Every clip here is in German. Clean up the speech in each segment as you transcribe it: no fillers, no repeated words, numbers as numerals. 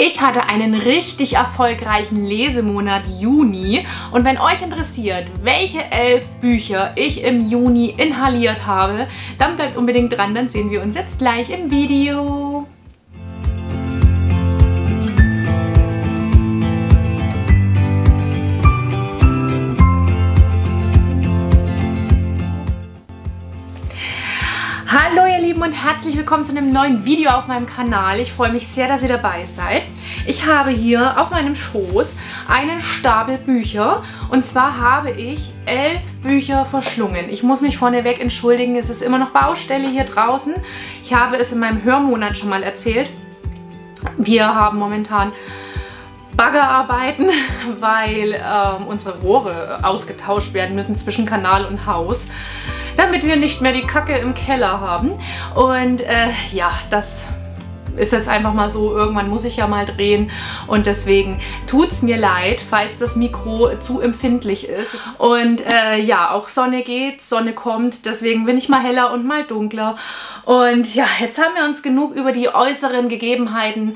Ich hatte einen richtig erfolgreichen Lesemonat Juni und wenn euch interessiert, welche 11 Bücher ich im Juni inhaliert habe, dann bleibt unbedingt dran, dann sehen wir uns jetzt gleich im Video. Hallo ihr Lieben und herzlich willkommen zu einem neuen Video auf meinem Kanal. Ich freue mich sehr, dass ihr dabei seid. Ich habe hier auf meinem Schoß einen Stapel Bücher und zwar habe ich 11 Bücher verschlungen. Ich muss mich vorneweg entschuldigen, es ist immer noch Baustelle hier draußen. Ich habe es in meinem Hörmonat schon mal erzählt. Wir haben momentan Baggerarbeiten, weil unsere Rohre ausgetauscht werden müssen zwischen Kanal und Haus, damit wir nicht mehr die Kacke im Keller haben. Und ja, das ist jetzt einfach mal so, irgendwann muss ich ja mal drehen und deswegen tut es mir leid, falls das Mikro zu empfindlich ist. Und ja, auch Sonne geht, Sonne kommt, deswegen bin ich mal heller und mal dunkler. Und ja, jetzt haben wir uns genug über die äußeren Gegebenheiten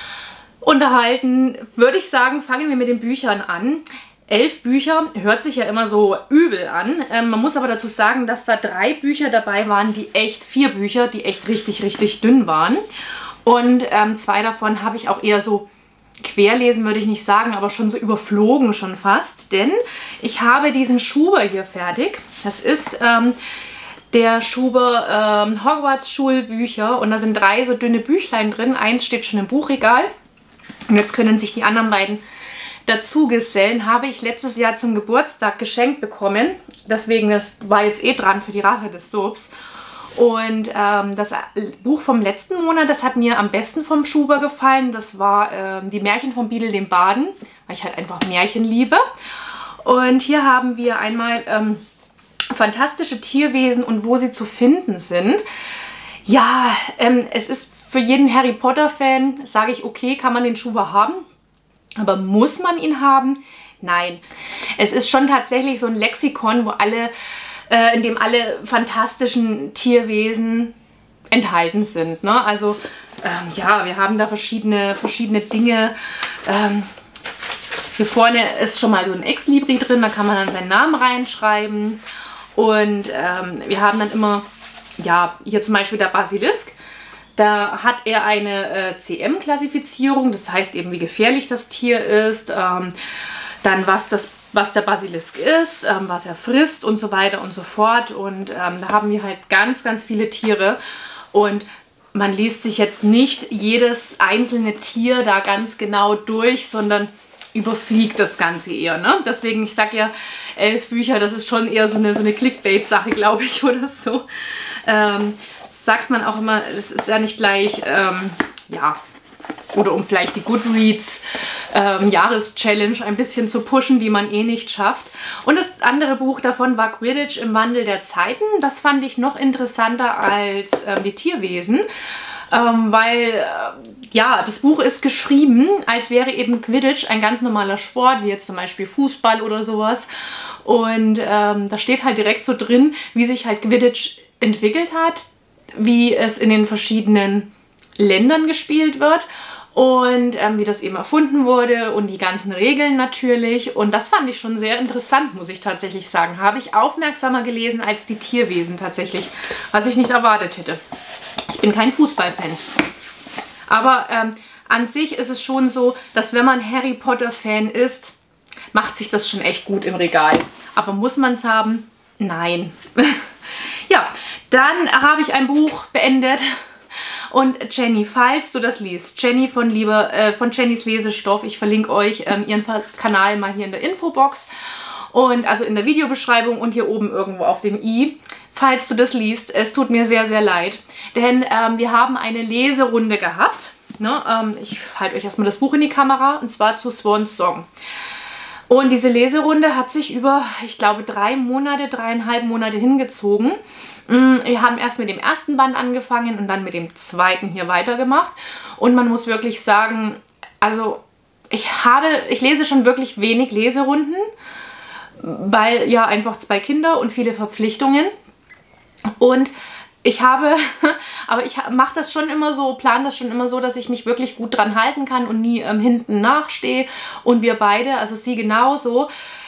unterhalten. Würde ich sagen, fangen wir mit den Büchern an. 11 Bücher, hört sich ja immer so übel an. Man muss aber dazu sagen, dass da 3 Bücher dabei waren, 4 Bücher, die echt richtig dünn waren. Und 2 davon habe ich auch eher so querlesen, würde ich nicht sagen, aber schon so überflogen schon fast. Denn ich habe diesen Schuber hier fertig. Das ist der Schuber Hogwarts Schulbücher und da sind 3 so dünne Büchlein drin. Eins steht schon im Buchregal. Und jetzt können sich die anderen beiden dazu gesellen. Habe ich letztes Jahr zum Geburtstag geschenkt bekommen. Deswegen, das war jetzt eh dran für die Rache des Soaps. Und das Buch vom letzten Monat, das hat mir am besten vom Schuber gefallen. Das war die Märchen von Biedel dem Baden, weil ich halt einfach Märchen liebe. Und hier haben wir einmal fantastische Tierwesen und wo sie zu finden sind. Ja, es ist für jeden Harry Potter Fan, sage ich, okay, kann man den Schuber haben. Aber muss man ihn haben? Nein. Es ist schon tatsächlich so ein Lexikon, wo in dem alle fantastischen Tierwesen enthalten sind. Ne? Also ja, wir haben da verschiedene Dinge. Hier vorne ist schon mal so ein Exlibri drin, da kann man dann seinen Namen reinschreiben. Und wir haben dann immer, ja, hier zum Beispiel der Basilisk. Da hat er eine CM-Klassifizierung, das heißt eben, wie gefährlich das Tier ist, dann was der Basilisk ist, was er frisst und so weiter und so fort. Und da haben wir halt ganz viele Tiere und man liest sich jetzt nicht jedes einzelne Tier da ganz genau durch, sondern überfliegt das Ganze eher. Ne? Deswegen, ich sage ja, 11 Bücher, das ist schon eher so eine Clickbait-Sache, glaube ich, oder so. Sagt man auch immer, es ist ja nicht gleich, ja, oder um vielleicht die Goodreads Jahreschallenge ein bisschen zu pushen, die man eh nicht schafft. Und das andere Buch davon war Quidditch im Wandel der Zeiten. Das fand ich noch interessanter als die Tierwesen, weil ja, das Buch ist geschrieben, als wäre eben Quidditch ein ganz normaler Sport, wie jetzt zum Beispiel Fußball oder sowas. Und da steht halt direkt so drin, wie sich halt Quidditch entwickelt hat, wie es in den verschiedenen Ländern gespielt wird und wie das eben erfunden wurde und die ganzen Regeln natürlich. Und das fand ich schon sehr interessant, muss ich tatsächlich sagen. Habe ich aufmerksamer gelesen als die Tierwesen tatsächlich, was ich nicht erwartet hätte. Ich bin kein Fußballfan. Aber an sich ist es schon so, dass wenn man Harry Potter Fan ist, macht sich das schon echt gut im Regal. Aber muss man es haben? Nein. Ja, dann habe ich ein Buch beendet und Jenny, falls du das liest, Jenny von Jennys Lesestoff, ich verlinke euch ihren Kanal mal hier in der Infobox und also in der Videobeschreibung und hier oben irgendwo auf dem i. Falls du das liest, es tut mir sehr leid, denn wir haben eine Leserunde gehabt. Ne? Ich halte euch erstmal das Buch in die Kamera und zwar zu Swans Song. Und diese Leserunde hat sich über, ich glaube, 3,5 Monate hingezogen. Wir haben erst mit dem ersten Band angefangen und dann mit dem zweiten hier weitergemacht. Und man muss wirklich sagen, also ich lese schon wirklich wenig Leserunden, weil ja einfach 2 Kinder und viele Verpflichtungen. Und aber ich mache das schon immer so, plane das schon immer so, dass ich mich wirklich gut dran halten kann und nie hinten nachstehe. Und wir beide, also sie genauso,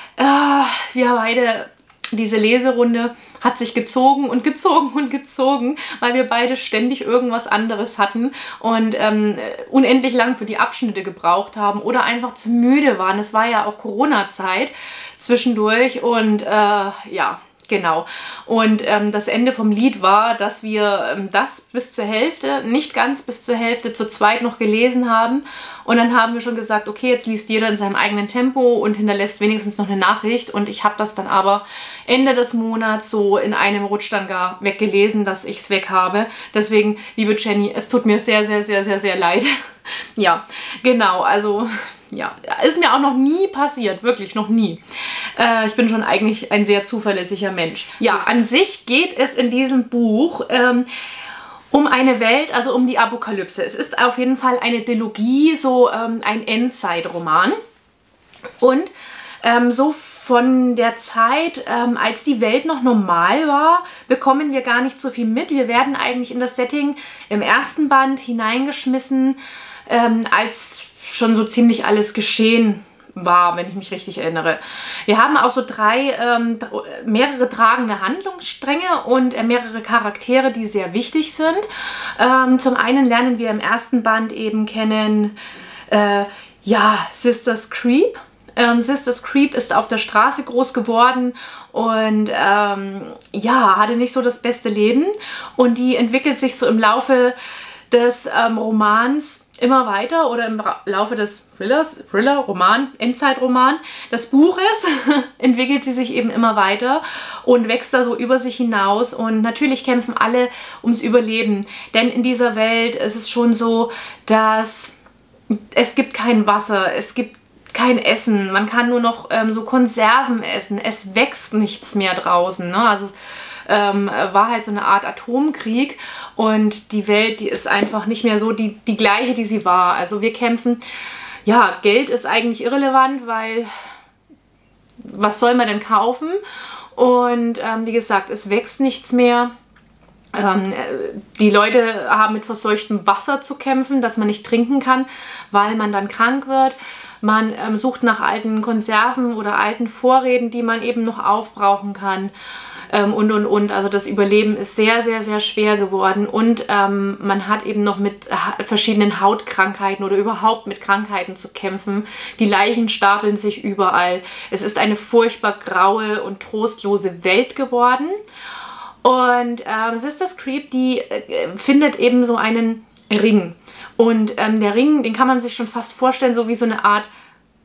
wir beide, diese Leserunde hat sich gezogen und gezogen und gezogen, weil wir beide ständig irgendwas anderes hatten und unendlich lang für die Abschnitte gebraucht haben oder einfach zu müde waren. Es war ja auch Corona-Zeit zwischendurch und ja, genau. Und das Ende vom Lied war, dass wir das bis zur Hälfte, nicht ganz bis zur Hälfte, zu zweit noch gelesen haben. Und dann haben wir schon gesagt, okay, jetzt liest jeder in seinem eigenen Tempo und hinterlässt wenigstens noch eine Nachricht. Und ich habe das dann aber Ende des Monats so in einem Rutsch dann gar weggelesen, dass ich es weg habe. Deswegen, liebe Jenny, es tut mir sehr, sehr, sehr, sehr, sehr leid. Ja, genau, also ja, ist mir auch noch nie passiert, wirklich noch nie. Ich bin schon eigentlich ein sehr zuverlässiger Mensch. Ja, an sich geht es in diesem Buch um eine Welt, also um die Apokalypse. Es ist auf jeden Fall eine Dilogie, so ein Endzeitroman. Und so von der Zeit, als die Welt noch normal war, bekommen wir gar nicht so viel mit. Wir werden eigentlich in das Setting im ersten Band hineingeschmissen, als schon so ziemlich alles geschehen war, wenn ich mich richtig erinnere. Wir haben auch so mehrere tragende Handlungsstränge und mehrere Charaktere, die sehr wichtig sind. Zum einen lernen wir im ersten Band eben kennen, ja, Sister Screep. Sister Screep ist auf der Straße groß geworden und ja, hatte nicht so das beste Leben. Und die entwickelt sich so im Laufe des Romans immer weiter oder im Laufe des Endzeitroman des Buches entwickelt sie sich eben immer weiter und wächst da so über sich hinaus. Und natürlich kämpfen alle ums Überleben, denn in dieser Welt ist es schon so, dass es gibt kein Wasser, es gibt kein Essen, man kann nur noch so Konserven essen, es wächst nichts mehr draußen, ne? Also war halt so eine Art Atomkrieg und die Welt, die ist einfach nicht mehr so die gleiche, die sie war. Also wir kämpfen, ja, Geld ist eigentlich irrelevant, weil was soll man denn kaufen? Und wie gesagt, es wächst nichts mehr. Die Leute haben mit verseuchtem Wasser zu kämpfen, das man nicht trinken kann, weil man dann krank wird. Man sucht nach alten Konserven oder alten Vorräten, die man eben noch aufbrauchen kann. Und. Also das Überleben ist sehr, sehr, sehr schwer geworden. Und man hat eben noch mit verschiedenen Hautkrankheiten oder überhaupt mit Krankheiten zu kämpfen. Die Leichen stapeln sich überall. Es ist eine furchtbar graue und trostlose Welt geworden. Und Sister Screep, die findet eben so einen Ring. Und der Ring, den kann man sich schon fast vorstellen, so wie so eine Art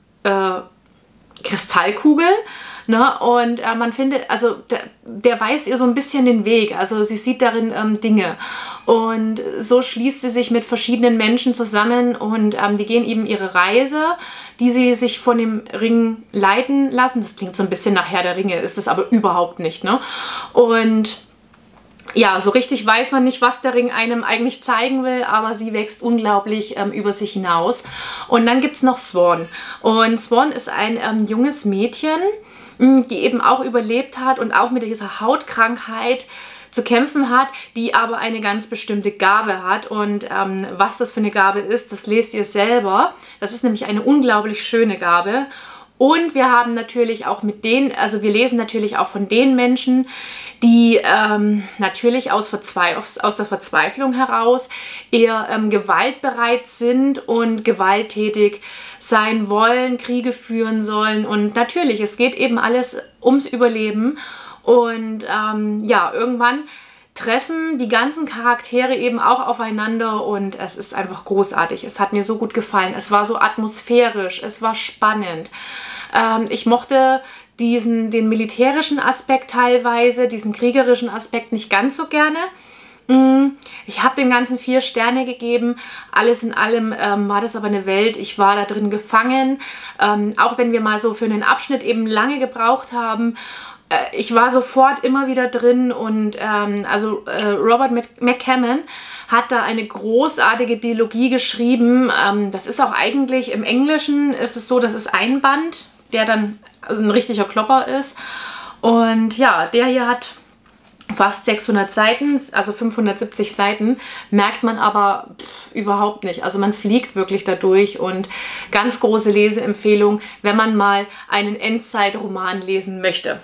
Kristallkugel. Ne? Und man findet, also der weist ihr so ein bisschen den Weg, also sie sieht darin Dinge. Und so schließt sie sich mit verschiedenen Menschen zusammen und die gehen eben ihre Reise, die sie sich von dem Ring leiten lassen. Das klingt so ein bisschen nach Herr der Ringe, ist es aber überhaupt nicht. Ne? Und ja, so richtig weiß man nicht, was der Ring einem eigentlich zeigen will, aber sie wächst unglaublich über sich hinaus. Und dann gibt es noch Swan. Und Swan ist ein junges Mädchen, die eben auch überlebt hat und auch mit dieser Hautkrankheit zu kämpfen hat, die aber eine ganz bestimmte Gabe hat. Und was das für eine Gabe ist, das lest ihr selber. Das ist nämlich eine unglaublich schöne Gabe. Und wir haben natürlich auch also wir lesen natürlich auch von den Menschen, die natürlich aus der Verzweiflung heraus eher gewaltbereit sind und gewalttätig sein wollen, Kriege führen sollen. Und natürlich, es geht eben alles ums Überleben. Und ja, irgendwann treffen die ganzen Charaktere eben auch aufeinander und es ist einfach großartig. Es hat mir so gut gefallen. Es war so atmosphärisch, es war spannend. Ich mochte den militärischen Aspekt teilweise, diesen kriegerischen Aspekt nicht ganz so gerne. Ich habe dem Ganzen 4 Sterne gegeben. Alles in allem war das aber eine Welt. Ich war da drin gefangen. Auch wenn wir mal so für einen Abschnitt eben lange gebraucht haben. Ich war sofort immer wieder drin und Robert McCammon hat da eine großartige Dialogie geschrieben. Das ist auch eigentlich im Englischen ist es so, das ist ein Band, der dann ein richtiger Klopper ist. Und ja, der hier hat fast 600 Seiten, also 570 Seiten, merkt man aber überhaupt nicht. Also man fliegt wirklich dadurch und ganz große Leseempfehlung, wenn man mal einen Endzeitroman lesen möchte.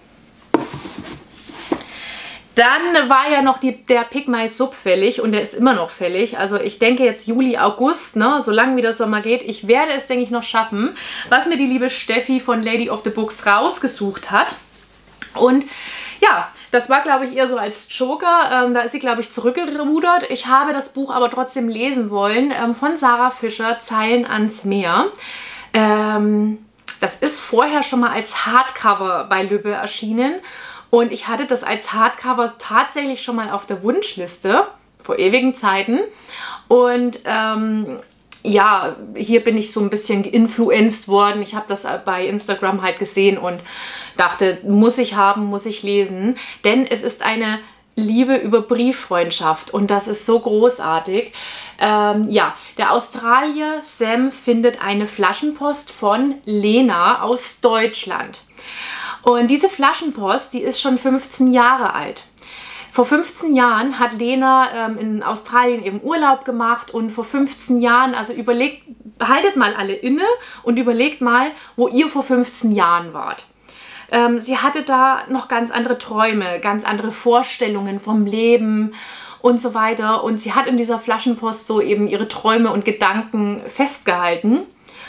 Dann war ja noch der Pick My Sub fällig und der ist immer noch fällig. Also ich denke jetzt Juli, August, ne, solange wie der Sommer geht. Ich werde es, denke ich, noch schaffen, was mir die liebe Steffi von Lady of the Books rausgesucht hat. Und ja, das war, glaube ich, eher so als Joker. Da ist sie, glaube ich, zurückgerudert. Ich habe das Buch aber trotzdem lesen wollen, von Sarah Fischer, Zeilen ans Meer. Das ist vorher schon mal als Hardcover bei Lübbe erschienen. Und ich hatte das als Hardcover tatsächlich schon mal auf der Wunschliste, vor ewigen Zeiten. Und ja, hier bin ich so ein bisschen geinfluenced worden. Ich habe das bei Instagram halt gesehen und dachte, muss ich haben, muss ich lesen. Denn es ist eine Liebe über Brieffreundschaft und das ist so großartig. Ja, der Australier Sam findet eine Flaschenpost von Lena aus Deutschland. Und diese Flaschenpost, die ist schon 15 Jahre alt. Vor 15 Jahren hat Lena in Australien eben Urlaub gemacht und vor 15 Jahren, also überlegt, haltet mal alle inne und überlegt mal, wo ihr vor 15 Jahren wart. Sie hatte da noch ganz andere Träume, ganz andere Vorstellungen vom Leben und so weiter. Und sie hat in dieser Flaschenpost so eben ihre Träume und Gedanken festgehalten.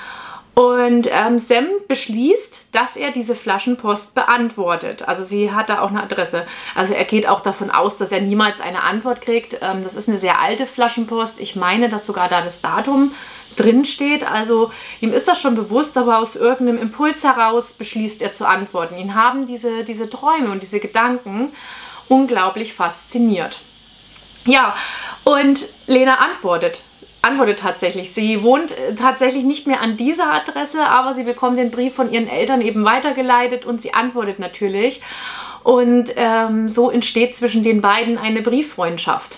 Und Sam beschließt, dass er diese Flaschenpost beantwortet. Also sie hat da auch eine Adresse. Also er geht auch davon aus, dass er niemals eine Antwort kriegt. Das ist eine sehr alte Flaschenpost. Ich meine, dass sogar da das Datum drin steht. Also ihm ist das schon bewusst, aber aus irgendeinem Impuls heraus beschließt er zu antworten. Ihn haben diese Träume und diese Gedanken unglaublich fasziniert. Ja, und Lena antwortet tatsächlich. Sie wohnt tatsächlich nicht mehr an dieser Adresse, aber sie bekommt den Brief von ihren Eltern eben weitergeleitet und sie antwortet natürlich. Und so entsteht zwischen den beiden eine Brieffreundschaft.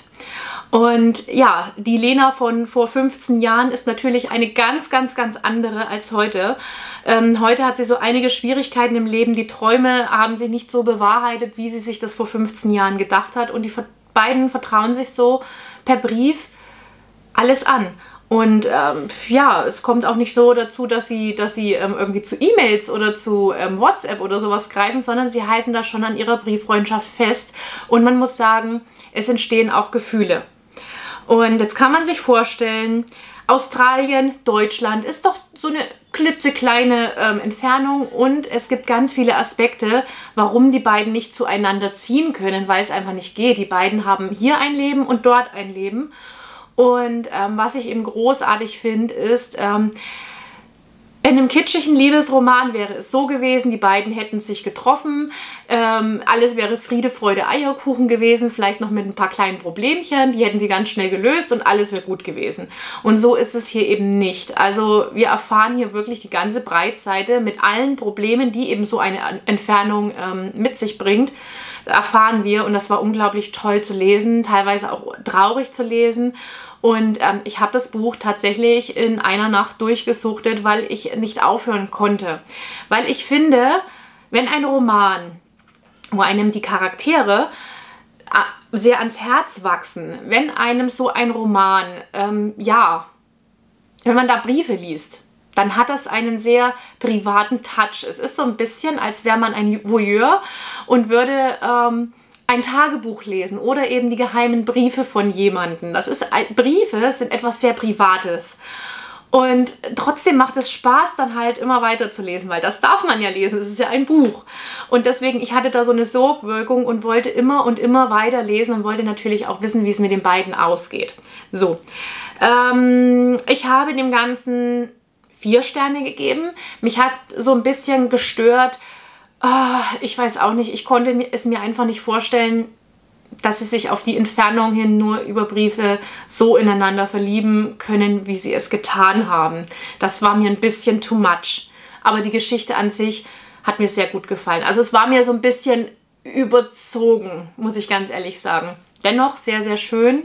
Und ja, die Lena von vor 15 Jahren ist natürlich eine ganz, ganz, ganz andere als heute. Heute hat sie so einige Schwierigkeiten im Leben. Die Träume haben sich nicht so bewahrheitet, wie sie sich das vor 15 Jahren gedacht hat. Und die beiden vertrauen sich so per Brief alles an. Und ja, es kommt auch nicht so dazu, dass sie irgendwie zu E-Mails oder zu WhatsApp oder sowas greifen, sondern sie halten da schon an ihrer Brieffreundschaft fest. Und man muss sagen, es entstehen auch Gefühle. Und jetzt kann man sich vorstellen, Australien, Deutschland ist doch so eine klitzekleine Entfernung und es gibt ganz viele Aspekte, warum die beiden nicht zueinander ziehen können, weil es einfach nicht geht. Die beiden haben hier ein Leben und dort ein Leben. Und was ich eben großartig finde, ist, in einem kitschigen Liebesroman wäre es so gewesen, die beiden hätten sich getroffen, alles wäre Friede, Freude, Eierkuchen gewesen, vielleicht noch mit ein paar kleinen Problemchen, die hätten sie ganz schnell gelöst und alles wäre gut gewesen. Und so ist es hier eben nicht. Also wir erfahren hier wirklich die ganze Breitseite mit allen Problemen, die eben so eine Entfernung mit sich bringt, erfahren wir und das war unglaublich toll zu lesen, teilweise auch traurig zu lesen. Und ich habe das Buch tatsächlich in einer Nacht durchgesuchtet, weil ich nicht aufhören konnte. Weil ich finde, wenn ein Roman, wo einem die Charaktere sehr ans Herz wachsen, wenn einem so ein Roman, ja, wenn man da Briefe liest, dann hat das einen sehr privaten Touch. Es ist so ein bisschen, als wäre man ein Voyeur und würde ein Tagebuch lesen oder eben die geheimen Briefe von jemandem. Briefe sind etwas sehr Privates. Und trotzdem macht es Spaß, dann halt immer weiter zu lesen, weil das darf man ja lesen, es ist ja ein Buch. Und deswegen, ich hatte da so eine Sogwirkung und wollte immer und immer weiter lesen und wollte natürlich auch wissen, wie es mit den beiden ausgeht. So, ich habe dem Ganzen 4 Sterne gegeben. Mich hat so ein bisschen gestört, ich weiß auch nicht, ich konnte es mir einfach nicht vorstellen, dass sie sich auf die Entfernung hin nur über Briefe so ineinander verlieben können, wie sie es getan haben. Das war mir ein bisschen too much. Aber die Geschichte an sich hat mir sehr gut gefallen. Also es war mir so ein bisschen überzogen, muss ich ganz ehrlich sagen. Dennoch sehr, sehr schön.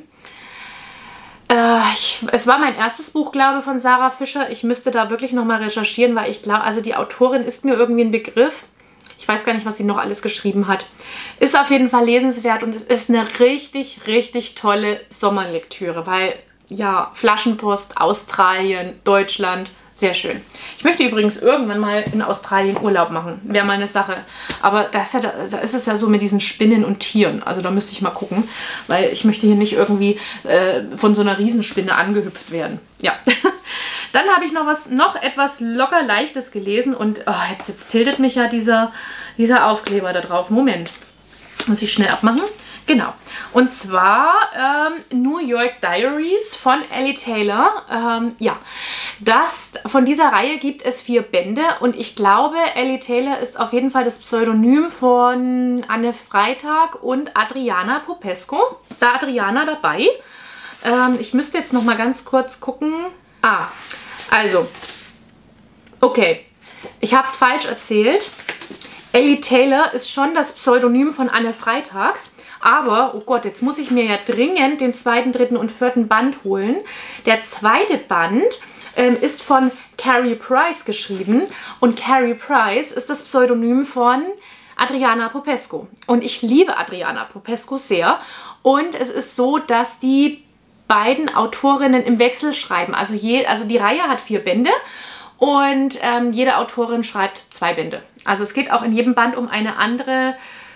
Es war mein erstes Buch, glaube ich, von Sarah Fischer. Ich müsste da wirklich nochmal recherchieren, weil ich glaube, also die Autorin ist mir irgendwie ein Begriff. Ich weiß gar nicht, was sie noch alles geschrieben hat. Ist auf jeden Fall lesenswert und es ist eine richtig, richtig tolle Sommerlektüre, weil ja, Flaschenpost, Australien, Deutschland, sehr schön. Ich möchte übrigens irgendwann mal in Australien Urlaub machen. Wäre mal eine Sache. Aber da ist es ja so mit diesen Spinnen und Tieren. Also da müsste ich mal gucken, weil ich möchte hier nicht irgendwie von so einer Riesenspinne angehüpft werden. Ja. Dann habe ich noch etwas locker Leichtes gelesen und oh, jetzt tiltet mich ja dieser Aufkleber da drauf. Moment. Muss ich schnell abmachen. Genau. Und zwar New York Diaries von Ellie Taylor. Ja, von dieser Reihe gibt es 4 Bände und ich glaube, Ellie Taylor ist auf jeden Fall das Pseudonym von Anne Freitag und Adriana Popescu. Ist da Adriana dabei? Ich müsste jetzt noch mal ganz kurz gucken. Ah, also, okay, ich habe es falsch erzählt. Ellie Taylor ist schon das Pseudonym von Anne Freitag. Aber, oh Gott, jetzt muss ich mir ja dringend den 2., 3. und 4. Band holen. Der 2. Band ist von Carrie Price geschrieben. Und Carrie Price ist das Pseudonym von Adriana Popescu. Und ich liebe Adriana Popescu sehr. Und es ist so, dass die beiden Autorinnen im Wechsel schreiben. Also die Reihe hat 4 Bände. Und jede Autorin schreibt 2 Bände. Also es geht auch in jedem Band um einen anderen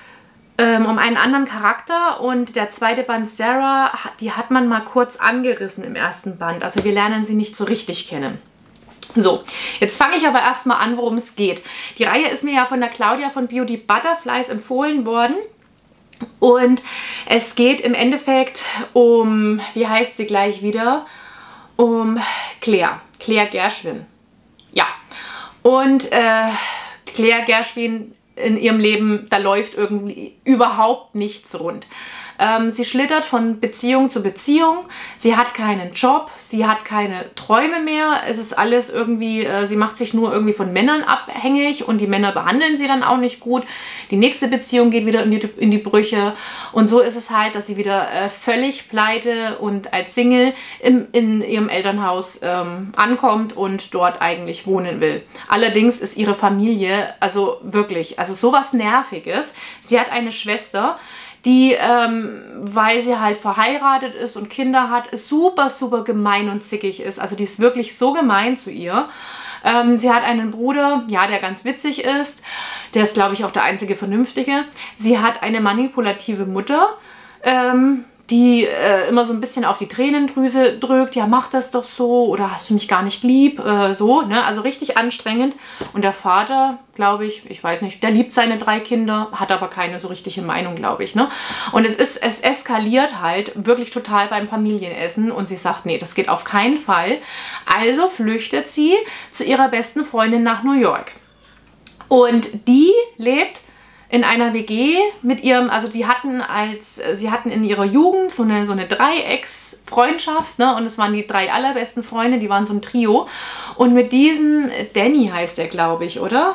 Charakter und der 2. Band Sarah, die hat man mal kurz angerissen im 1. Band. Also wir lernen sie nicht so richtig kennen. So, jetzt fange ich aber erstmal an, worum es geht. Die Reihe ist mir ja von der Claudia von Beauty Butterflies empfohlen worden. Und es geht im Endeffekt um, wie heißt sie gleich wieder? Um Claire Gershwin. Ja, und Claire Gershwin in ihrem Leben, da läuft irgendwie überhaupt nichts rund. Sie schlittert von Beziehung zu Beziehung, sie hat keinen Job, sie hat keine Träume mehr, es ist alles irgendwie, sie macht sich nur irgendwie von Männern abhängig und die Männer behandeln sie dann auch nicht gut. Die nächste Beziehung geht wieder in die Brüche und so ist es halt, dass sie wieder völlig pleite und als Single in ihrem Elternhaus ankommt und dort eigentlich wohnen will. Allerdings ist ihre Familie, also wirklich, also sowas Nerviges. Sie hat eine Schwester, die, weil sie halt verheiratet ist und Kinder hat, super, super gemein und zickig ist. Also die ist wirklich so gemein zu ihr. Sie hat einen Bruder, ja, der ganz witzig ist. Der ist, glaube ich, auch der einzige Vernünftige. Sie hat eine manipulative Mutter, die immer so ein bisschen auf die Tränendrüse drückt. Ja, mach das doch so oder hast du mich gar nicht lieb? So, ne? Also richtig anstrengend. Und der Vater, glaube ich weiß nicht, der liebt seine 3 Kinder, hat aber keine so richtige Meinung, glaube ich. Ne? Und es eskaliert halt wirklich total beim Familienessen und sie sagt, nee, das geht auf keinen Fall. Also flüchtet sie zu ihrer besten Freundin nach New York. Und die lebt in einer WG mit ihrem, also sie hatten in ihrer Jugend so eine Dreiecksfreundschaft, ne? Und es waren die 3 allerbesten Freunde, die waren so ein Trio. Und mit diesem Danny heißt er, glaube ich, oder?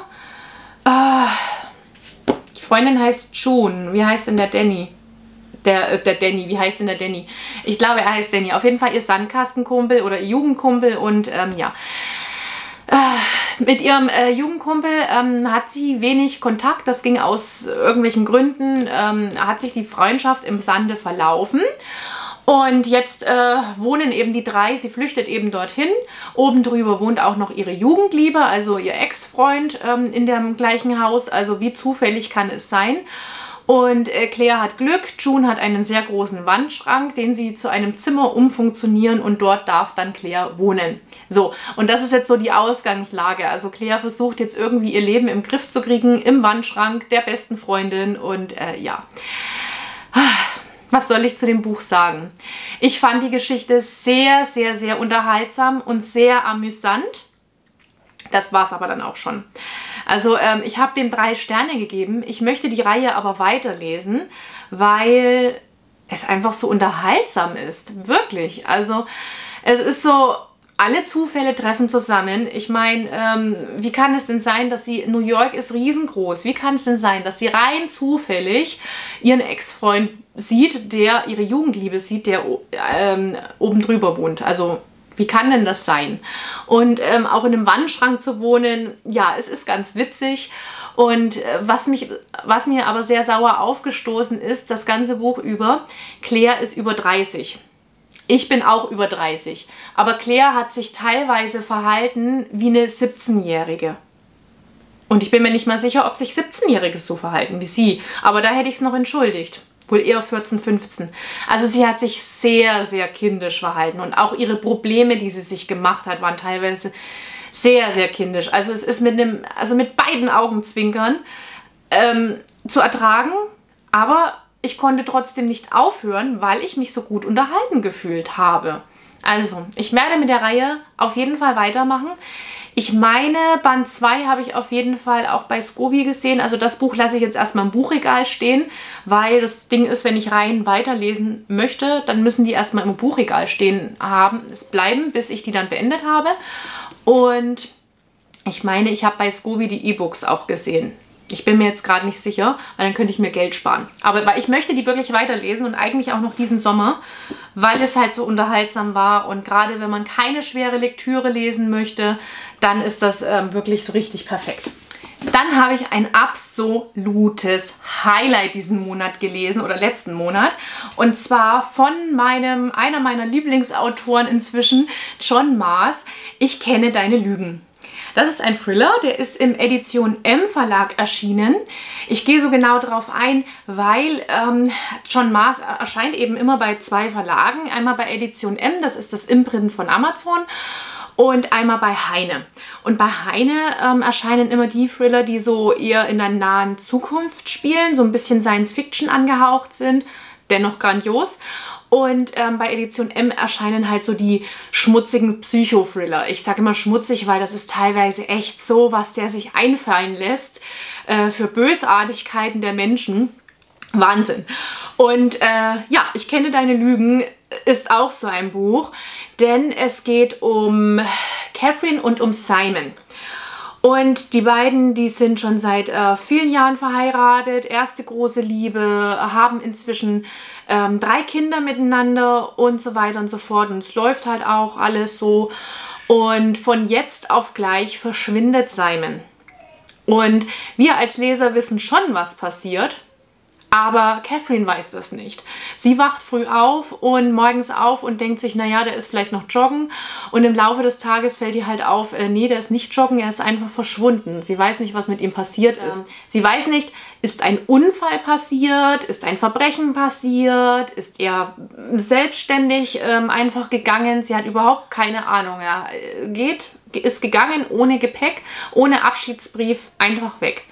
Die Freundin heißt June. Wie heißt denn der Danny? Der Danny, wie heißt denn der Danny? Ich glaube, er heißt Danny. Auf jeden Fall ihr Sandkastenkumpel oder ihr Jugendkumpel und ja. Mit ihrem Jugendkumpel hat sie wenig Kontakt, das ging aus irgendwelchen Gründen, hat sich die Freundschaft im Sande verlaufen. Und jetzt wohnen eben die 3, sie flüchtet eben dorthin. Oben drüber wohnt auch noch ihre Jugendliebe, also ihr Ex-Freund in dem gleichen Haus. Also wie zufällig kann es sein? Und Claire hat Glück, June hat einen sehr großen Wandschrank, den sie zu einem Zimmer umfunktionieren und dort darf dann Claire wohnen. So, und das ist jetzt so die Ausgangslage. Also Claire versucht jetzt irgendwie ihr Leben im Griff zu kriegen, im Wandschrank der besten Freundin und ja. Was soll ich zu dem Buch sagen? Ich fand die Geschichte sehr, sehr, sehr unterhaltsam und sehr amüsant. Das war es aber dann auch schon. Also ich habe dem 3 Sterne gegeben. Ich möchte die Reihe aber weiterlesen, weil es einfach so unterhaltsam ist. Wirklich. Also es ist so, alle Zufälle treffen zusammen. Ich meine, wie kann es denn sein, dass New York ist riesengroß. Wie kann es denn sein, dass sie rein zufällig ihren Ex-Freund sieht, der ihre Jugendliebe sieht, der oben drüber wohnt. Also Wie kann denn das sein? Und auch in einem Wandschrank zu wohnen, ja, es ist ganz witzig. Und was mir aber sehr sauer aufgestoßen ist, das ganze Buch über, Claire ist über 30. Ich bin auch über 30. Aber Claire hat sich teilweise verhalten wie eine 17-Jährige. Und ich bin mir nicht mal sicher, ob sich 17-Jährige so verhalten wie sie. Aber da hätte ich es noch entschuldigt. Wohl eher 14, 15. Also sie hat sich sehr, sehr kindisch verhalten. Und auch ihre Probleme, die sie sich gemacht hat, waren teilweise sehr, sehr kindisch. Also es ist mit beiden Augenzwinkern zu ertragen. Aber ich konnte trotzdem nicht aufhören, weil ich mich so gut unterhalten gefühlt habe. Also, ich werde mit der Reihe auf jeden Fall weitermachen. Ich meine, Band 2 habe ich auf jeden Fall auch bei Scooby gesehen. Also das Buch lasse ich jetzt erstmal im Buchregal stehen, weil das Ding ist, wenn ich Reihen weiterlesen möchte, dann müssen die erstmal im Buchregal stehen bleiben, bis ich die dann beendet habe. Und ich meine, ich habe bei Scooby die E-Books auch gesehen. Ich bin mir jetzt gerade nicht sicher, weil dann könnte ich mir Geld sparen. Aber weil ich möchte die wirklich weiterlesen und eigentlich auch noch diesen Sommer, weil es halt so unterhaltsam war. Und gerade wenn man keine schwere Lektüre lesen möchte, dann ist das wirklich so richtig perfekt. Dann habe ich ein absolutes Highlight diesen Monat gelesen oder letzten Monat. Und zwar von einer meiner Lieblingsautoren inzwischen, John Maas, Ich kenne deine Lügen. Das ist ein Thriller, der ist im Edition M Verlag erschienen. Ich gehe so genau darauf ein, weil John Maas erscheint eben immer bei 2 Verlagen. Einmal bei Edition M, das ist das Imprint von Amazon, und einmal bei Heine. Und bei Heine erscheinen immer die Thriller, die so eher in der nahen Zukunft spielen, so ein bisschen Science-Fiction angehaucht sind, dennoch grandios. Und bei Edition M erscheinen halt so die schmutzigen Psychothriller. Ich sage immer schmutzig, weil das ist teilweise echt so, was der sich einfallen lässt für Bösartigkeiten der Menschen. Wahnsinn. Und ja, Ich kenne deine Lügen ist auch so ein Buch, denn es geht um Catherine und um Simon. Und die beiden, die sind schon seit vielen Jahren verheiratet, erste große Liebe, haben inzwischen 3 Kinder miteinander und so weiter und so fort. Und es läuft halt auch alles so. Und von jetzt auf gleich verschwindet Simon. Und wir als Leser wissen schon, was passiert. Aber Catherine weiß das nicht. Sie wacht früh auf und morgens auf und denkt sich, naja, der ist vielleicht noch joggen. Und im Laufe des Tages fällt ihr halt auf, nee, der ist nicht joggen, er ist einfach verschwunden. Sie weiß nicht, was mit ihm passiert ist. Sie weiß nicht, ist ein Unfall passiert, ist ein Verbrechen passiert, ist er selbstständig einfach gegangen. Sie hat überhaupt keine Ahnung. Er ist gegangen ohne Gepäck, ohne Abschiedsbrief, einfach weg.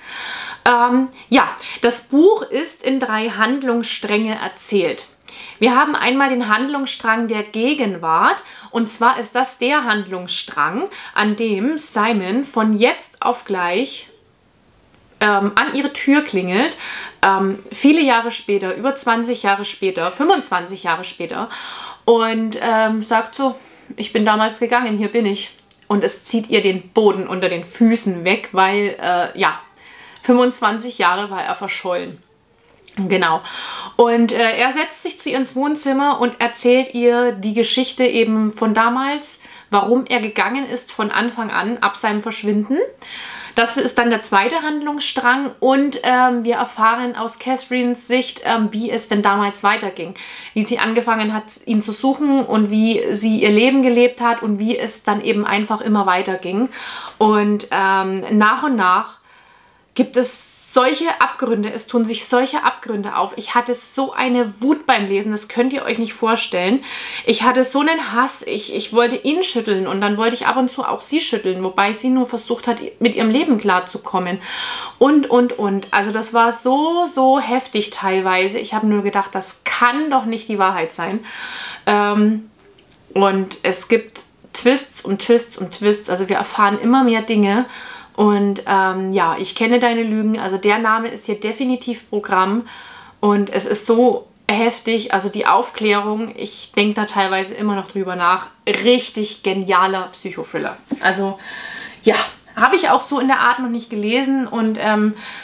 Ja, das Buch ist in 3 Handlungsstränge erzählt. Wir haben einmal den Handlungsstrang der Gegenwart, und zwar ist das der Handlungsstrang, an dem Simon von jetzt auf gleich an ihre Tür klingelt, viele Jahre später, über 20 Jahre später, 25 Jahre später, und sagt so, ich bin damals gegangen, hier bin ich. Und es zieht ihr den Boden unter den Füßen weg, weil, ja, 25 Jahre war er verschollen. Genau. Und er setzt sich zu ihr ins Wohnzimmer und erzählt ihr die Geschichte eben von damals, warum er gegangen ist von Anfang an, ab seinem Verschwinden. Das ist dann der zweite Handlungsstrang und wir erfahren aus Catherines Sicht, wie es denn damals weiterging. Wie sie angefangen hat, ihn zu suchen und wie sie ihr Leben gelebt hat und wie es dann eben einfach immer weiterging. Und nach und nach gibt es solche Abgründe, es tun sich solche Abgründe auf. Ich hatte so eine Wut beim Lesen, das könnt ihr euch nicht vorstellen. Ich hatte so einen Hass, ich wollte ihn schütteln und dann wollte ich ab und zu auch sie schütteln, wobei sie nur versucht hat, mit ihrem Leben klarzukommen. Und. Also das war so, so heftig teilweise. Ich habe nur gedacht, das kann doch nicht die Wahrheit sein. Und es gibt Twists und Twists und Twists, also wir erfahren immer mehr Dinge. Und ja, ich kenne deine Lügen. Also der Name ist hier definitiv Programm. Und es ist so heftig. Also die Aufklärung, ich denke da teilweise immer noch drüber nach. Richtig genialer Psychothriller. Also ja, habe ich auch so in der Art noch nicht gelesen. Und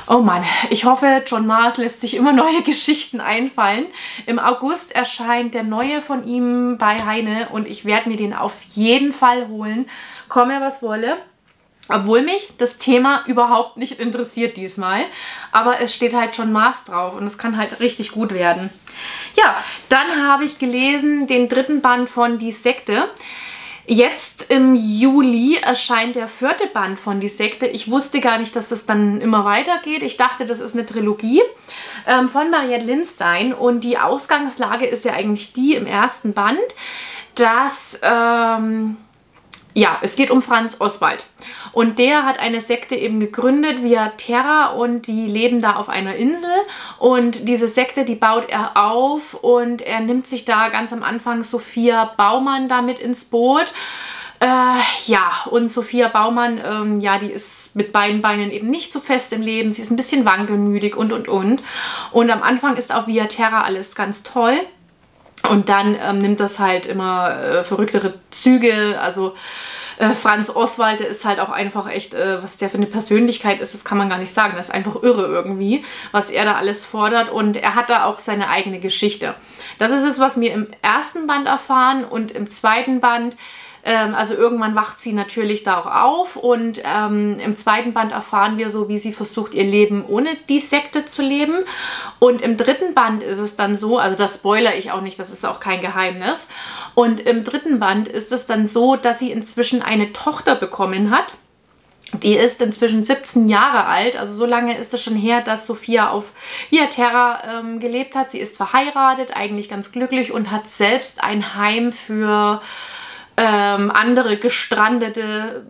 Oh Mann, ich hoffe, John Marrs lässt sich immer neue Geschichten einfallen. Im August erscheint der neue von ihm bei Heine und ich werde mir den auf jeden Fall holen, komme was wolle. Obwohl mich das Thema überhaupt nicht interessiert diesmal. Aber es steht halt John Marrs drauf und es kann halt richtig gut werden. Ja, dann habe ich gelesen den 3. Band von Die Sekte. Jetzt im Juli erscheint der 4. Band von Die Sekte. Ich wusste gar nicht, dass das dann immer weitergeht. Ich dachte, das ist eine Trilogie von Mariette Lindstein. Und die Ausgangslage ist ja eigentlich die im 1. Band, dass... ja, es geht um Franz Oswald und der hat eine Sekte eben gegründet via Terra und die leben da auf einer Insel und diese Sekte, die baut er auf und er nimmt sich da ganz am Anfang Sophia Baumann damit ins Boot. Ja, und Sophia Baumann, ja, die ist mit beiden Beinen eben nicht so fest im Leben, sie ist ein bisschen wankelmütig und. Und am Anfang ist auch via Terra alles ganz toll. Und dann nimmt das halt immer verrücktere Züge, also Franz Oswald, der ist halt auch einfach echt, was der für eine Persönlichkeit ist, das kann man gar nicht sagen, das ist einfach irre irgendwie, was er da alles fordert und er hat da auch seine eigene Geschichte. Das ist es, was wir im 1. Band erfahren und im 2. Band, also irgendwann wacht sie natürlich da auch auf und im 2. Band erfahren wir so, wie sie versucht, ihr Leben ohne die Sekte zu leben. Und im 3. Band ist es dann so, also das spoilere ich auch nicht, das ist auch kein Geheimnis. Und im 3. Band ist es dann so, dass sie inzwischen eine Tochter bekommen hat. Die ist inzwischen 17 Jahre alt, also so lange ist es schon her, dass Sophia auf Via Terra gelebt hat. Sie ist verheiratet, eigentlich ganz glücklich und hat selbst ein Heim für andere Gestrandete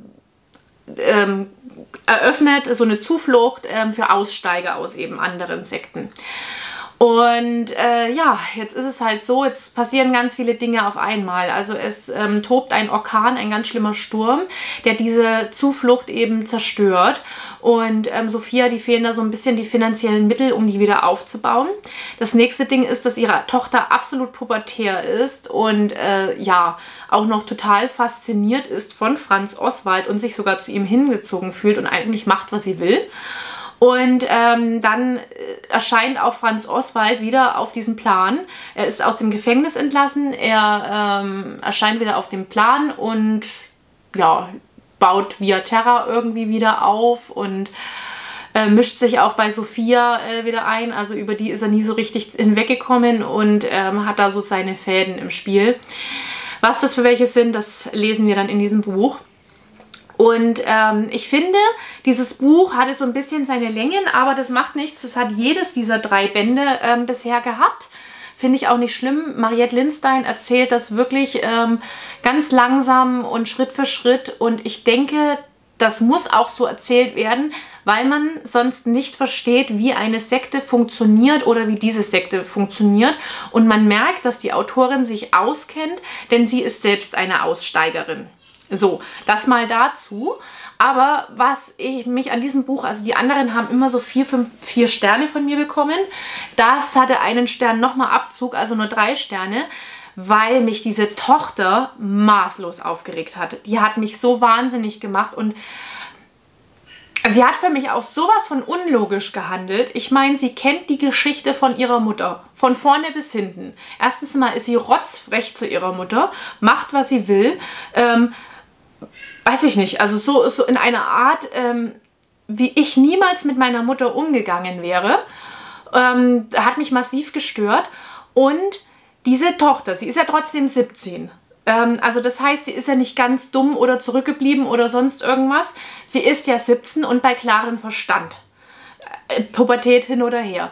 eröffnet, so eine Zuflucht für Aussteiger aus eben anderen Sekten. Und ja, jetzt ist es halt so, jetzt passieren ganz viele Dinge auf einmal. Also es tobt ein Orkan, ein ganz schlimmer Sturm, der diese Zuflucht eben zerstört. Und Sophia, die fehlen da so ein bisschen die finanziellen Mittel, um die wieder aufzubauen. Das nächste Ding ist, dass ihre Tochter absolut pubertär ist und ja, auch noch total fasziniert ist von Franz Oswald und sich sogar zu ihm hingezogen fühlt und eigentlich macht, was sie will. Und dann erscheint auch Franz Oswald wieder auf diesem Plan. Er ist aus dem Gefängnis entlassen, er erscheint wieder auf dem Plan und ja, baut Via Terra irgendwie wieder auf und mischt sich auch bei Sophia wieder ein. Also über die ist er nie so richtig hinweggekommen und hat da so seine Fäden im Spiel. Was das für welche sind, das lesen wir dann in diesem Buch. Und ich finde, dieses Buch hatte so ein bisschen seine Längen, aber das macht nichts. Das hat jedes dieser 3 Bände bisher gehabt. Finde ich auch nicht schlimm. Mariette Lindstein erzählt das wirklich ganz langsam und Schritt für Schritt. Und ich denke, das muss auch so erzählt werden, weil man sonst nicht versteht, wie eine Sekte funktioniert oder wie diese Sekte funktioniert. Und man merkt, dass die Autorin sich auskennt, denn sie ist selbst eine Aussteigerin. So, das mal dazu. Aber was mich an diesem Buch, also die anderen haben immer so 4 Sterne von mir bekommen. Das hatte einen Stern nochmal Abzug, also nur 3 Sterne, weil mich diese Tochter maßlos aufgeregt hat. Die hat mich so wahnsinnig gemacht und sie hat für mich auch sowas von unlogisch gehandelt. Ich meine, sie kennt die Geschichte von ihrer Mutter, von vorne bis hinten. Erstens mal ist sie rotzfrech zu ihrer Mutter, macht, was sie will, weiß ich nicht, also so in einer Art, wie ich niemals mit meiner Mutter umgegangen wäre, hat mich massiv gestört. Und diese Tochter, sie ist ja trotzdem 17. Also das heißt, sie ist ja nicht ganz dumm oder zurückgeblieben oder sonst irgendwas. Sie ist ja 17 und bei klarem Verstand. Pubertät hin oder her.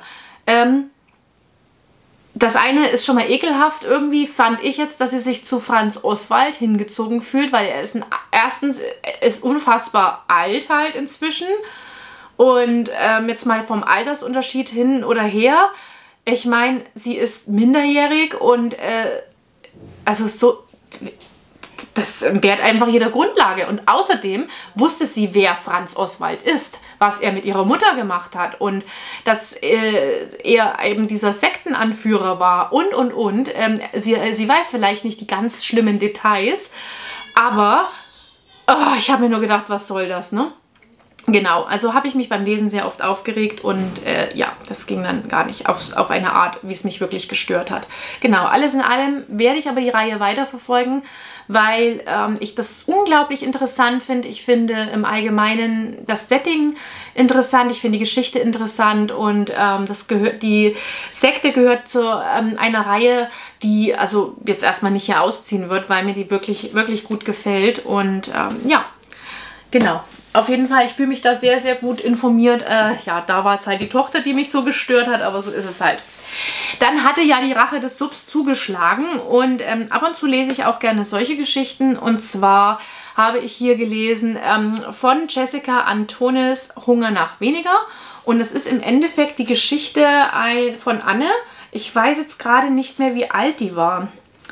Das eine ist schon mal ekelhaft. Irgendwie fand ich jetzt, dass sie sich zu Franz Oswald hingezogen fühlt, weil er ist erstens ist unfassbar alt halt inzwischen. Und jetzt mal vom Altersunterschied hin oder her. Ich meine, sie ist minderjährig und also so, das entbehrt einfach jeder Grundlage. Und außerdem wusste sie, wer Franz Oswald ist, was er mit ihrer Mutter gemacht hat und dass er eben dieser Sektenanführer war und. Sie weiß vielleicht nicht die ganz schlimmen Details, aber oh, ich habe mir nur gedacht, was soll das, ne? Genau, also habe ich mich beim Lesen sehr oft aufgeregt und ja, das ging dann gar nicht auf eine Art, wie es mich wirklich gestört hat. Genau, alles in allem werde ich aber die Reihe weiterverfolgen, weil ich das unglaublich interessant finde. Ich finde im Allgemeinen das Setting interessant, ich finde die Geschichte interessant und die Sekte gehört zu einer Reihe, die also jetzt erstmal nicht hier ausziehen wird, weil mir die wirklich, wirklich gut gefällt und ja, genau. Auf jeden Fall, ich fühle mich da sehr, sehr gut informiert. Ja, da war es halt die Tochter, die mich so gestört hat, aber so ist es halt. Dann hatte ja die Rache des Subs zugeschlagen und ab und zu lese ich auch gerne solche Geschichten. Und zwar habe ich hier gelesen von Jessica Antonis Hunger nach weniger. Und es ist im Endeffekt die Geschichte von Anne. Ich weiß jetzt gerade nicht mehr, wie alt die war.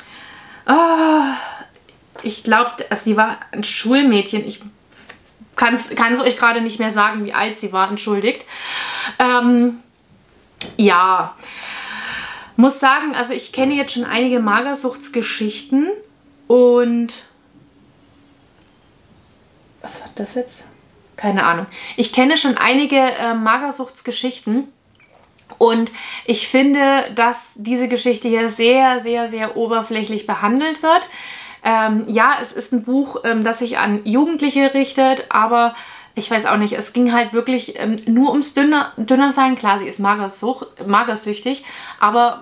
Ich glaube, also die war ein Schulmädchen. Ich kann es euch gerade nicht mehr sagen, wie alt sie war, entschuldigt. Ja, muss sagen, also ich kenne jetzt schon einige Magersuchtsgeschichten und was war das jetzt? Keine Ahnung. Ich kenne schon einige Magersuchtsgeschichten und ich finde, dass diese Geschichte hier sehr, sehr, sehr oberflächlich behandelt wird. Ja, es ist ein Buch, das sich an Jugendliche richtet, aber ich weiß auch nicht, es ging halt wirklich nur ums Dünnersein. Klar, sie ist magersüchtig, aber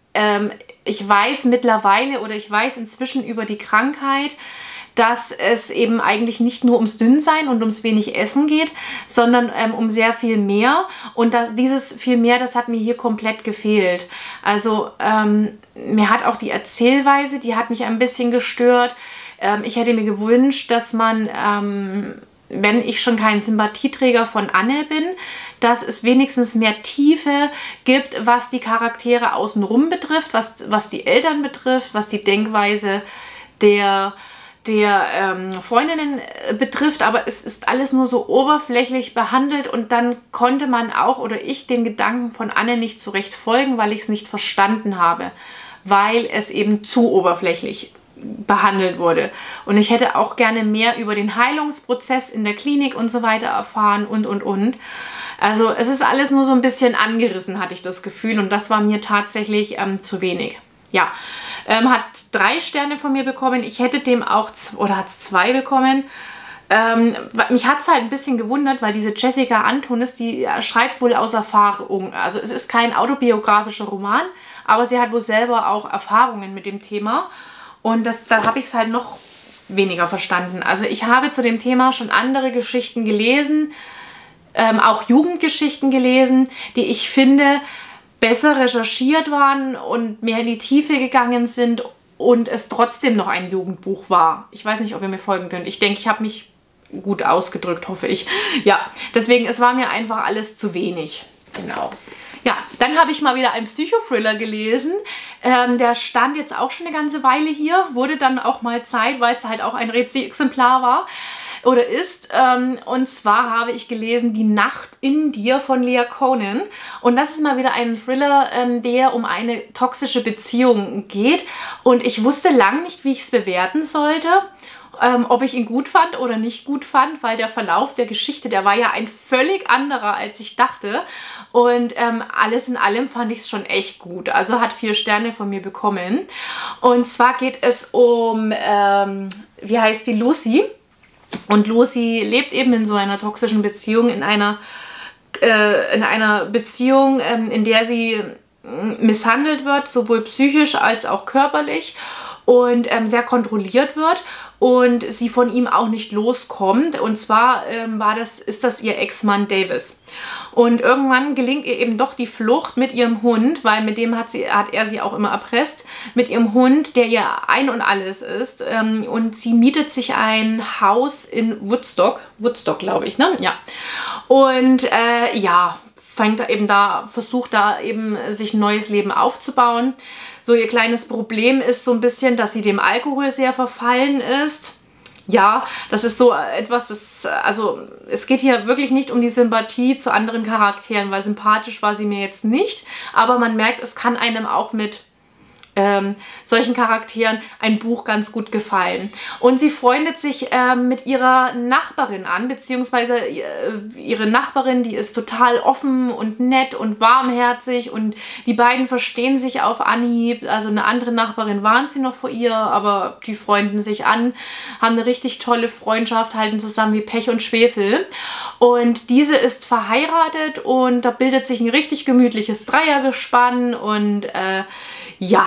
ich weiß mittlerweile oder ich weiß inzwischen über die Krankheit, dass es eben eigentlich nicht nur ums Dünnsein und ums wenig Essen geht, sondern um sehr viel mehr. Und dieses viel mehr, das hat mir hier komplett gefehlt. Also mir hat auch die Erzählweise, die hat mich ein bisschen gestört. Ich hätte mir gewünscht, dass man, wenn ich schon kein Sympathieträger von Anne bin, dass es wenigstens mehr Tiefe gibt, was die Charaktere außenrum betrifft, was die Eltern betrifft, was die Denkweise der Freundinnen betrifft, aber es ist alles nur so oberflächlich behandelt und dann konnte man auch oder ich den Gedanken von Anne nicht so recht folgen, weil ich es nicht verstanden habe, weil es eben zu oberflächlich behandelt wurde. Und ich hätte auch gerne mehr über den Heilungsprozess in der Klinik und so weiter erfahren und. Also es ist alles nur so ein bisschen angerissen, hatte ich das Gefühl und das war mir tatsächlich zu wenig. Ja, hat 3 Sterne von mir bekommen. Ich hätte dem auch, oder hat es 2 bekommen. Mich hat es halt ein bisschen gewundert, weil diese Jessica Antonis, die schreibt wohl aus Erfahrung. Also es ist kein autobiografischer Roman, aber sie hat wohl selber auch Erfahrungen mit dem Thema. Und da habe ich es halt noch weniger verstanden. Also ich habe zu dem Thema schon andere Geschichten gelesen, auch Jugendgeschichten gelesen, die ich finde besser recherchiert waren und mehr in die Tiefe gegangen sind und es trotzdem noch ein Jugendbuch war. Ich weiß nicht, ob ihr mir folgen könnt. Ich denke, ich habe mich gut ausgedrückt, hoffe ich. Ja, deswegen, es war mir einfach alles zu wenig. Genau. Ja, dann habe ich mal wieder einen Psychothriller gelesen. Der stand jetzt auch schon eine ganze Weile hier. Wurde dann auch mal Zeit, weil es halt auch ein Rezi-Exemplar war. Oder ist. Und zwar habe ich gelesen Die Nacht in dir von Leah Conan. Und das ist mal wieder ein Thriller, der um eine toxische Beziehung geht. Und ich wusste lange nicht, wie ich es bewerten sollte. Ob ich ihn gut fand oder nicht gut fand, weil der Verlauf der Geschichte, der war ja ein völlig anderer, als ich dachte. Und alles in allem fand ich es schon echt gut. Also hat 4 Sterne von mir bekommen. Und zwar geht es um, wie heißt die, Lucy. Und Lucy lebt eben in so einer toxischen Beziehung, in einer Beziehung, in der sie misshandelt wird, sowohl psychisch als auch körperlich und sehr kontrolliert wird und sie von ihm auch nicht loskommt. Und zwar ist das ihr Ex-Mann Davis. Und irgendwann gelingt ihr eben doch die Flucht mit ihrem Hund, weil mit dem hat er sie auch immer erpresst, mit ihrem Hund, der ihr ein und alles ist. Und sie mietet sich ein Haus in Woodstock, glaube ich, ne? Ja. Und ja, versucht da eben sich ein neues Leben aufzubauen. So, ihr kleines Problem ist so ein bisschen, dass sie dem Alkohol sehr verfallen ist. Ja, das ist so etwas, also es geht hier wirklich nicht um die Sympathie zu anderen Charakteren, weil sympathisch war sie mir jetzt nicht. Aber man merkt, es kann einem auch mit solchen Charakteren ein Buch ganz gut gefallen. Und sie freundet sich mit ihrer Nachbarin an, beziehungsweise ihre Nachbarin, die ist total offen und nett und warmherzig und die beiden verstehen sich auf Anhieb. Also eine andere Nachbarin warnt sie noch vor ihr, aber die freunden sich an, haben eine richtig tolle Freundschaft, halten zusammen wie Pech und Schwefel. Und diese ist verheiratet und da bildet sich ein richtig gemütliches Dreiergespann und ja,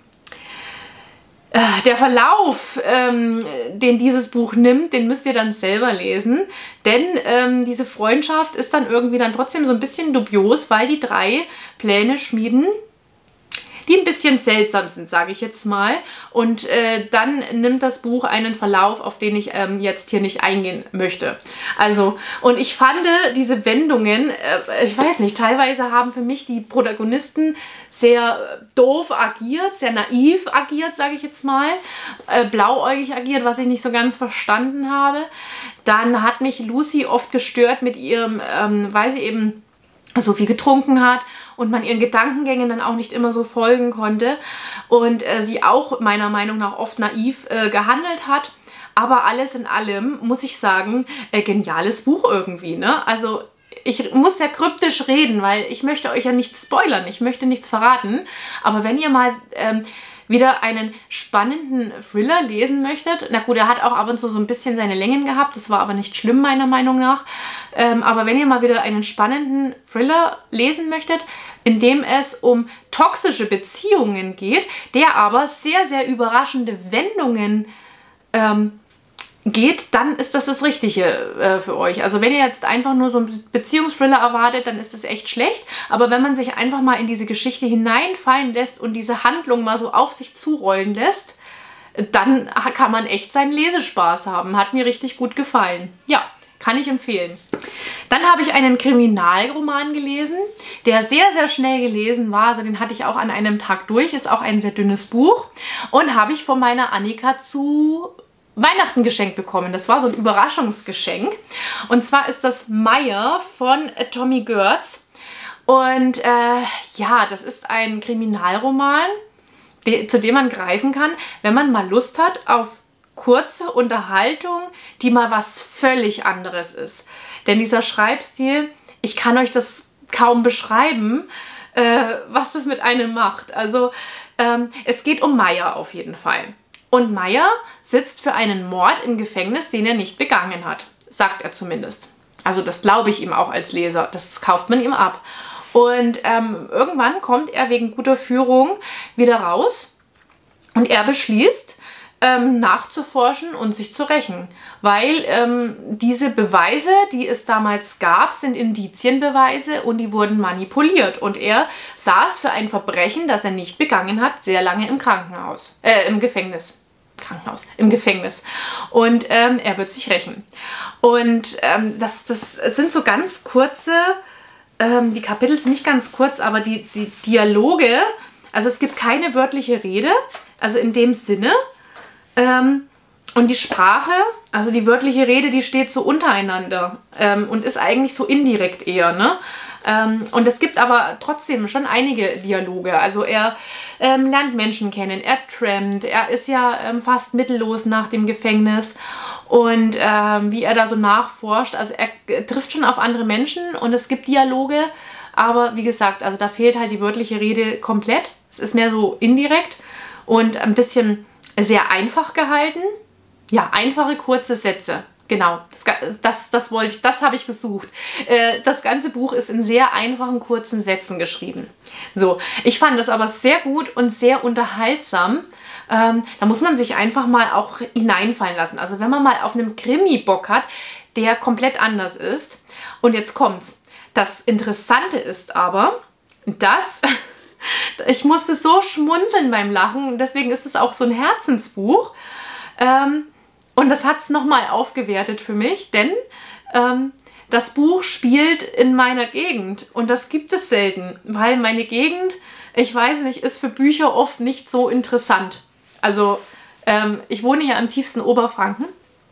der Verlauf, den dieses Buch nimmt, den müsst ihr dann selber lesen, denn diese Freundschaft ist dann irgendwie dann trotzdem so ein bisschen dubios, weil die drei Pläne schmieden, die ein bisschen seltsam sind, sage ich jetzt mal. Und dann nimmt das Buch einen Verlauf, auf den ich jetzt hier nicht eingehen möchte. Also, und ich fand diese Wendungen, ich weiß nicht, teilweise haben für mich die Protagonisten sehr doof agiert, sehr naiv agiert, sage ich jetzt mal, blauäugig agiert, was ich nicht so ganz verstanden habe. Dann hat mich Lucy oft gestört mit ihrem, weil sie eben so viel getrunken hat und man ihren Gedankengängen dann auch nicht immer so folgen konnte und sie auch meiner Meinung nach oft naiv gehandelt hat. Aber alles in allem, muss ich sagen, geniales Buch irgendwie, ne? Also ich muss ja kryptisch reden, weil ich möchte euch ja nicht spoilern, ich möchte nichts verraten. Aber wenn ihr mal wieder einen spannenden Thriller lesen möchtet, na gut, er hat auch ab und zu so ein bisschen seine Längen gehabt, das war aber nicht schlimm meiner Meinung nach, aber wenn ihr mal wieder einen spannenden Thriller lesen möchtet, in dem es um toxische Beziehungen geht, der aber sehr, sehr überraschende Wendungen geht, dann ist das Richtige für euch. Also wenn ihr jetzt einfach nur so einen Beziehungsthriller erwartet, dann ist das echt schlecht. Aber wenn man sich einfach mal in diese Geschichte hineinfallen lässt und diese Handlung mal so auf sich zurollen lässt, dann kann man echt seinen Lesespaß haben. Hat mir richtig gut gefallen. Ja, kann ich empfehlen. Dann habe ich einen Kriminalroman gelesen, der sehr, sehr schnell gelesen war. Also den hatte ich auch an einem Tag durch. Ist auch ein sehr dünnes Buch. Und habe ich von meiner Annika zu Weihnachten geschenkt bekommen. Das war so ein Überraschungsgeschenk. Und zwar ist das Meier von Tommy Goertz. Und ja, das ist ein Kriminalroman, zu dem man greifen kann, wenn man mal Lust hat auf kurze Unterhaltung, die mal was völlig anderes ist. Denn dieser Schreibstil, ich kann euch das kaum beschreiben, was das mit einem macht. Also es geht um Meier auf jeden Fall. Und Meier sitzt für einen Mord im Gefängnis, den er nicht begangen hat. Sagt er zumindest. Also das glaube ich ihm auch als Leser. Das kauft man ihm ab. Und irgendwann kommt er wegen guter Führung wieder raus. Und er beschließt, nachzuforschen und sich zu rächen. Weil diese Beweise, die es damals gab, sind Indizienbeweise und die wurden manipuliert. Und er saß für ein Verbrechen, das er nicht begangen hat, sehr lange im Gefängnis. Im Gefängnis. Und er wird sich rächen. Und das sind so ganz kurze, die Kapitel sind nicht ganz kurz, aber die Dialoge, also es gibt keine wörtliche Rede, also in dem Sinne. Und die Sprache, also die wörtliche Rede, die steht so untereinander und ist eigentlich so indirekt eher, ne? Und es gibt aber trotzdem schon einige Dialoge. Also er lernt Menschen kennen, er trampt, er ist ja fast mittellos nach dem Gefängnis und wie er da so nachforscht. Also er trifft schon auf andere Menschen und es gibt Dialoge, aber wie gesagt, also da fehlt halt die wörtliche Rede komplett. Es ist mehr so indirekt und ein bisschen sehr einfach gehalten. Ja, einfache, kurze Sätze. Genau, das wollte ich, das habe ich gesucht. Das ganze Buch ist in sehr einfachen, kurzen Sätzen geschrieben. So, ich fand das aber sehr gut und sehr unterhaltsam. Da muss man sich einfach mal auch hineinfallen lassen. Also wenn man mal auf einem Krimi Bock hat, der komplett anders ist. Und jetzt kommt's. Das Interessante ist aber, dass ich musste so schmunzeln beim Lachen. Deswegen ist es auch so ein Herzensbuch. Und das hat es nochmal aufgewertet für mich, denn das Buch spielt in meiner Gegend und das gibt es selten, weil meine Gegend, ich weiß nicht, ist für Bücher oft nicht so interessant. Also ich wohne hier am tiefsten Oberfranken,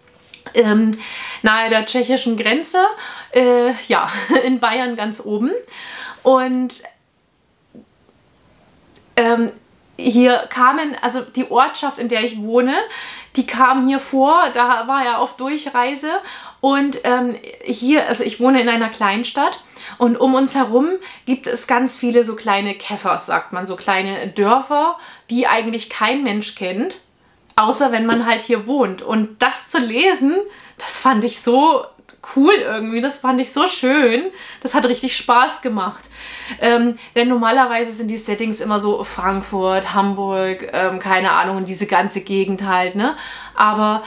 nahe der tschechischen Grenze, ja, in Bayern ganz oben und hier kamen, also die Ortschaft, in der ich wohne, die kam hier vor, da war er auf Durchreise und hier, also ich wohne in einer Kleinstadt und um uns herum gibt es ganz viele so kleine Käfer, sagt man, so kleine Dörfer, die eigentlich kein Mensch kennt, außer wenn man halt hier wohnt. Und das zu lesen, das fand ich so cool irgendwie, das fand ich so schön, das hat richtig Spaß gemacht. Denn normalerweise sind die Settings immer so Frankfurt, Hamburg, keine Ahnung, diese ganze Gegend halt, ne? Aber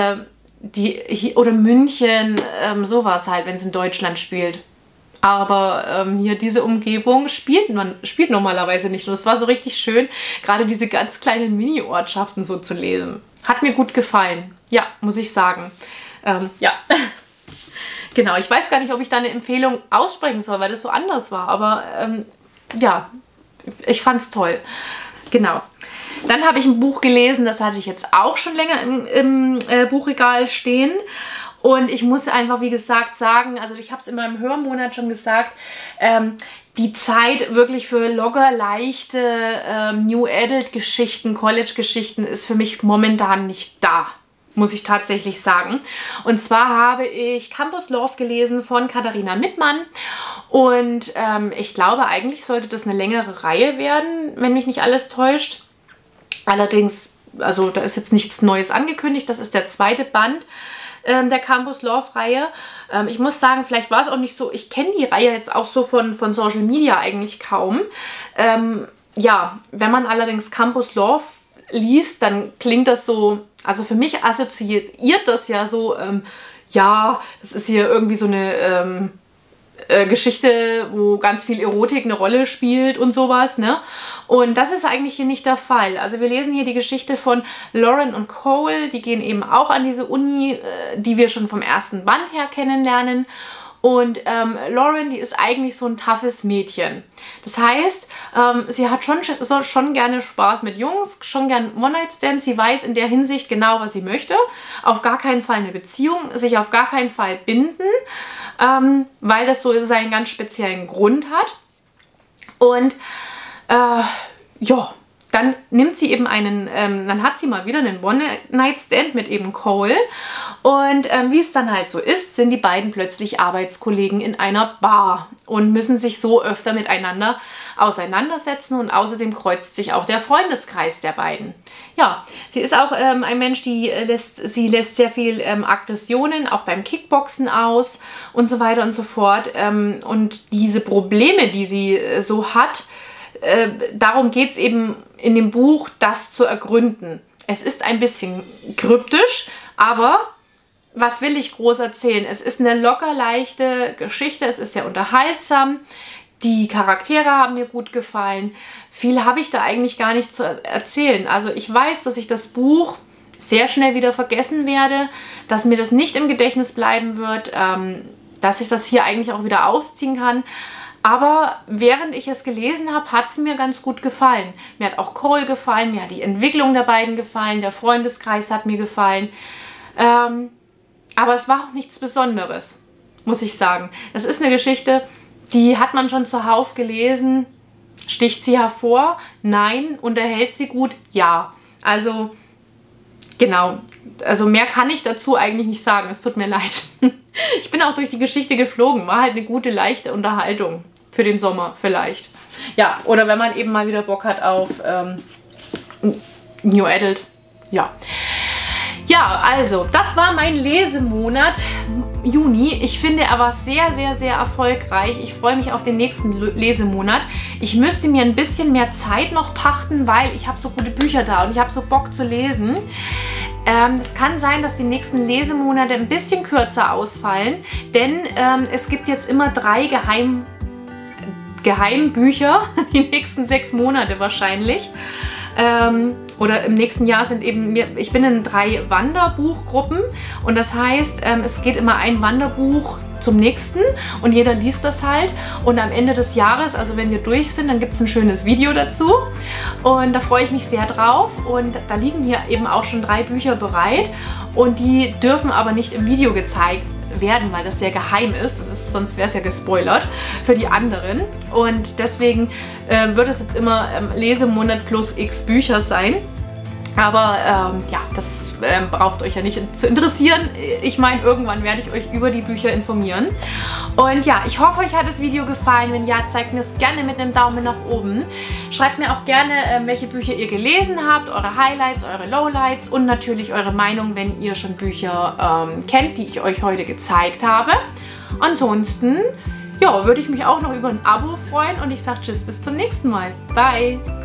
oder München, sowas halt, wenn es in Deutschland spielt. Aber hier diese Umgebung spielt normalerweise nicht. Und es war so richtig schön, gerade diese ganz kleinen Mini-Ortschaften so zu lesen. Hat mir gut gefallen. Ja, muss ich sagen. Ja. Genau, ich weiß gar nicht, ob ich da eine Empfehlung aussprechen soll, weil das so anders war. Aber ja, ich fand's toll. Genau. Dann habe ich ein Buch gelesen, das hatte ich jetzt auch schon länger im Buchregal stehen. Und ich muss einfach, wie gesagt, sagen, also ich habe es in meinem Hörmonat schon gesagt, die Zeit wirklich für locker leichte New Adult Geschichten, College Geschichten ist für mich momentan nicht da, muss ich tatsächlich sagen. Und zwar habe ich Campus Love gelesen von Katharina Mittmann. Und ich glaube, eigentlich sollte das eine längere Reihe werden, wenn mich nicht alles täuscht. Allerdings, also da ist jetzt nichts Neues angekündigt. Das ist der zweite Band der Campus Love Reihe. Ich muss sagen, vielleicht war es auch nicht so, ich kenne die Reihe jetzt auch so von Social Media eigentlich kaum. Ja, wenn man allerdings Campus Love liest, dann klingt das so, also für mich assoziiert das ja so, ja, das ist hier irgendwie so eine Geschichte, wo ganz viel Erotik eine Rolle spielt und sowas, ne? Und das ist eigentlich hier nicht der Fall. Also wir lesen hier die Geschichte von Lauren und Cole, die gehen eben auch an diese Uni, die wir schon vom ersten Band her kennenlernen. Und Lauren, die ist eigentlich so ein toughes Mädchen. Das heißt, sie hat schon gerne Spaß mit Jungs, schon gern One-Night-Stands. Sie weiß in der Hinsicht genau, was sie möchte. Auf gar keinen Fall eine Beziehung, sich auf gar keinen Fall binden, weil das so seinen ganz speziellen Grund hat. Und ja, dann nimmt sie eben dann hat sie mal wieder einen One-Night-Stand mit eben Cole. Und wie es dann halt so ist, sind die beiden plötzlich Arbeitskollegen in einer Bar und müssen sich so öfter miteinander auseinandersetzen. Und außerdem kreuzt sich auch der Freundeskreis der beiden. Ja, sie ist auch ein Mensch, sie lässt sehr viel Aggressionen, auch beim Kickboxen aus und so weiter und so fort. Und diese Probleme, die sie so hat, darum geht es eben in dem Buch, das zu ergründen. Es ist ein bisschen kryptisch, aber was will ich groß erzählen? Es ist eine locker leichte Geschichte, es ist sehr unterhaltsam. Die Charaktere haben mir gut gefallen. Viel habe ich da eigentlich gar nicht zu erzählen. Also ich weiß, dass ich das Buch sehr schnell wieder vergessen werde, dass mir das nicht im Gedächtnis bleiben wird, dass ich das hier eigentlich auch wieder ausziehen kann. Aber während ich es gelesen habe, hat es mir ganz gut gefallen. Mir hat auch Cole gefallen, mir hat die Entwicklung der beiden gefallen, der Freundeskreis hat mir gefallen. Aber es war auch nichts Besonderes, muss ich sagen. Es ist eine Geschichte, die hat man schon zuhauf gelesen. Sticht sie hervor? Nein. Unterhält sie gut? Ja. Also, genau. Also mehr kann ich dazu eigentlich nicht sagen. Es tut mir leid. Ich bin auch durch die Geschichte geflogen. War halt eine gute, leichte Unterhaltung. Für den Sommer vielleicht. Ja, oder wenn man eben mal wieder Bock hat auf New Adult. Ja. Ja, also, das war mein Lesemonat Juni. Ich finde, er war sehr, sehr, sehr erfolgreich. Ich freue mich auf den nächsten Lesemonat. Ich müsste mir ein bisschen mehr Zeit noch pachten, weil ich habe so gute Bücher da und ich habe so Bock zu lesen. Es kann sein, dass die nächsten Lesemonate ein bisschen kürzer ausfallen, denn es gibt jetzt immer 3 Geheimbücher, die nächsten 6 Monate wahrscheinlich. Oder im nächsten Jahr sind eben, ich bin in 3 Wanderbuchgruppen und das heißt, es geht immer ein Wanderbuch zum nächsten und jeder liest das halt und am Ende des Jahres, also wenn wir durch sind, dann gibt es ein schönes Video dazu und da freue ich mich sehr drauf und da liegen hier eben auch schon 3 Bücher bereit und die dürfen aber nicht im Video gezeigt werden, weil das sehr geheim ist. Sonst wäre es ja gespoilert für die anderen. Und deswegen wird es jetzt immer Lesemonat plus x Bücher sein. Aber ja, das braucht euch ja nicht zu interessieren. Ich meine, irgendwann werde ich euch über die Bücher informieren. Und ja, ich hoffe, euch hat das Video gefallen. Wenn ja, zeigt mir es gerne mit einem Daumen nach oben. Schreibt mir auch gerne, welche Bücher ihr gelesen habt, eure Highlights, eure Lowlights und natürlich eure Meinung, wenn ihr schon Bücher kennt, die ich euch heute gezeigt habe. Ansonsten, ja, würde ich mich auch noch über ein Abo freuen und ich sage tschüss, bis zum nächsten Mal. Bye!